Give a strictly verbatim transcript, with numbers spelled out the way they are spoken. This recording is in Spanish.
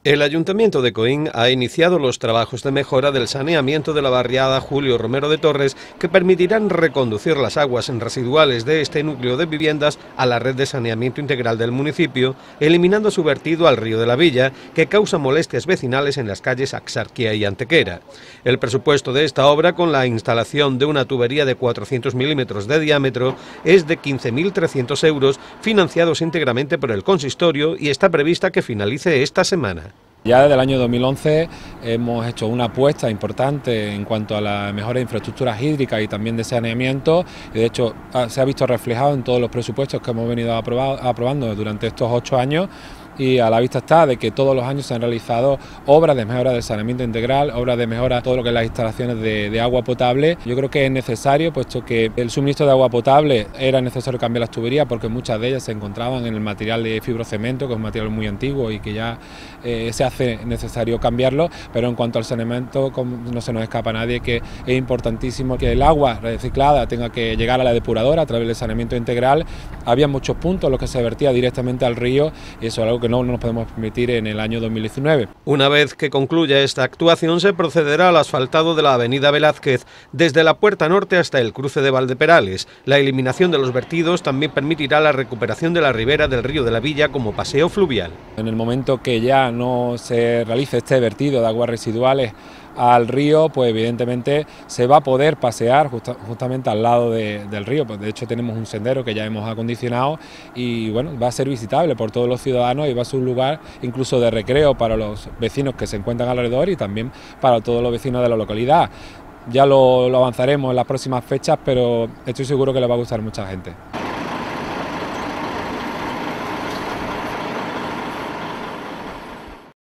El Ayuntamiento de Coín ha iniciado los trabajos de mejora del saneamiento de la barriada Julio Romero de Torres, que permitirán reconducir las aguas residuales de este núcleo de viviendas a la red de saneamiento integral del municipio, eliminando su vertido al río de la Villa, que causa molestias vecinales en las calles Axarquía y Antequera. El presupuesto de esta obra, con la instalación de una tubería de cuatrocientos milímetros de diámetro, es de quince mil trescientos euros, financiados íntegramente por el consistorio, y está prevista que finalice esta semana. Ya desde el año dos mil once hemos hecho una apuesta importante en cuanto a la mejora de infraestructuras hídricas y también de saneamiento, y de hecho se ha visto reflejado en todos los presupuestos que hemos venido aprobando durante estos ocho años, y a la vista está de que todos los años se han realizado obras de mejora del saneamiento integral, obras de mejora todo lo que es las instalaciones de, de agua potable. Yo creo que es necesario, puesto que el suministro de agua potable era necesario cambiar las tuberías porque muchas de ellas se encontraban en el material de fibrocemento, que es un material muy antiguo y que ya eh, se hace necesario cambiarlo, pero en cuanto al saneamiento no se nos escapa a nadie que es importantísimo que el agua reciclada tenga que llegar a la depuradora a través del saneamiento integral. Había muchos puntos en los que se vertía directamente al río y eso es algo que no, no nos podemos permitir en el año dos mil diecinueve. Una vez que concluya esta actuación, se procederá al asfaltado de la avenida Velázquez desde la puerta norte hasta el cruce de Valdeperales. La eliminación de los vertidos también permitirá la recuperación de la ribera del río de la Villa como paseo fluvial. En el momento que ya no se realice este vertido de aguas residuales al río, pues evidentemente se va a poder pasear justa, justamente al lado de, del río. Pues de hecho tenemos un sendero que ya hemos acondicionado y bueno, va a ser visitable por todos los ciudadanos y va a ser un lugar incluso de recreo para los vecinos que se encuentran alrededor y también para todos los vecinos de la localidad. Ya lo, lo avanzaremos en las próximas fechas, pero estoy seguro que le va a gustar a mucha gente.